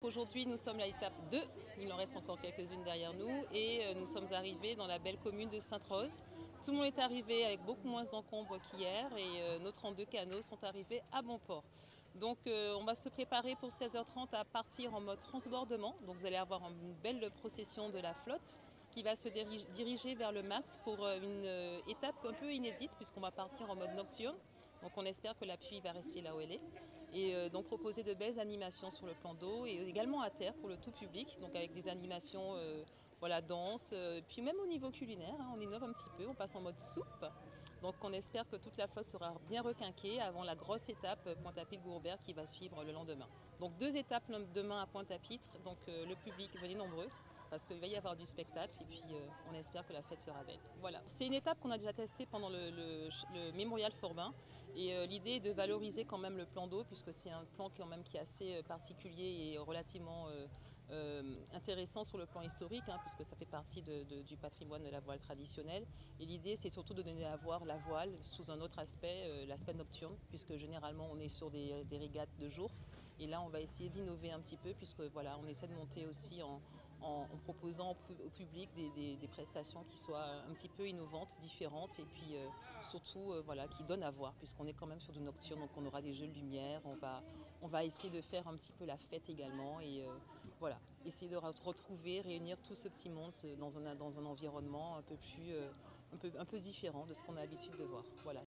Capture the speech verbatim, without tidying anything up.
aujourd'hui nous sommes à l'étape deux, il en reste encore quelques-unes derrière nous et euh, nous sommes arrivés dans la belle commune de Sainte-Rose. Tout le monde est arrivé avec beaucoup moins d'encombre qu'hier et euh, nos trente-deux canaux sont arrivés à bon port. Donc euh, on va se préparer pour seize heures trente à partir en mode transbordement. Donc vous allez avoir une belle procession de la flotte qui va se diriger vers le Max pour une euh, étape un peu inédite puisqu'on va partir en mode nocturne. Donc on espère que la pluie va rester là où elle est. Et euh, donc proposer de belles animations sur le plan d'eau et également à terre pour le tout public, donc avec des animations euh, voilà, danse, euh, puis même au niveau culinaire, hein, on innove un petit peu, on passe en mode soupe. Donc on espère que toute la flotte sera bien requinquée avant la grosse étape Pointe-à-Pitre-Gourbert qui va suivre le lendemain. Donc deux étapes demain à Pointe-à-Pitre, donc euh, le public, venez nombreux, parce qu'il va y avoir du spectacle et puis euh, on espère que la fête sera belle. Voilà, c'est une étape qu'on a déjà testée pendant le, le, le Mémorial Forbin et euh, l'idée est de valoriser quand même le plan d'eau puisque c'est un plan quand même qui est assez particulier et relativement euh, euh, intéressant sur le plan historique hein, puisque ça fait partie de, de, du patrimoine de la voile traditionnelle et l'idée c'est surtout de donner à voir la voile sous un autre aspect, euh, l'aspect nocturne puisque généralement on est sur des, des régates de jour et là on va essayer d'innover un petit peu puisque voilà on essaie de monter aussi en En, en proposant au public des, des, des prestations qui soient un petit peu innovantes, différentes et puis euh, surtout euh, voilà, qui donnent à voir puisqu'on est quand même sur du nocturne, donc on aura des jeux de lumière, on va, on va essayer de faire un petit peu la fête également et euh, voilà, essayer de retrouver, réunir tout ce petit monde dans un, dans un environnement un peu, plus, euh, un peu, un peu différent de ce qu'on a l'habitude de voir. Voilà.